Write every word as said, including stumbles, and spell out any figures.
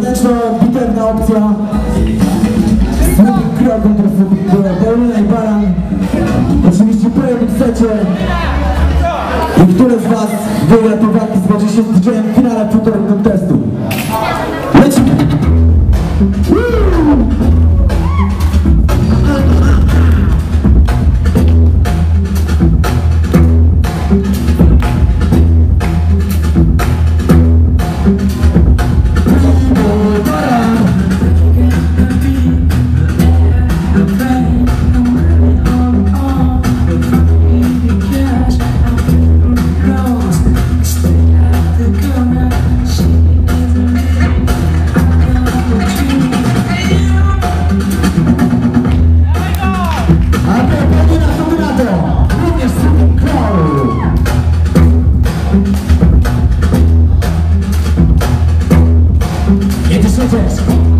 Wewnętrzno-bitewna opcja. Słupik Król kontra Słupik Król. Paulina i Baran. Oczywiście po jednym secie. I który z was wygra te walki, zgodzi się z didżejem w finale półtorej kontestu. Lecimy! Jedziesz, jedziesz!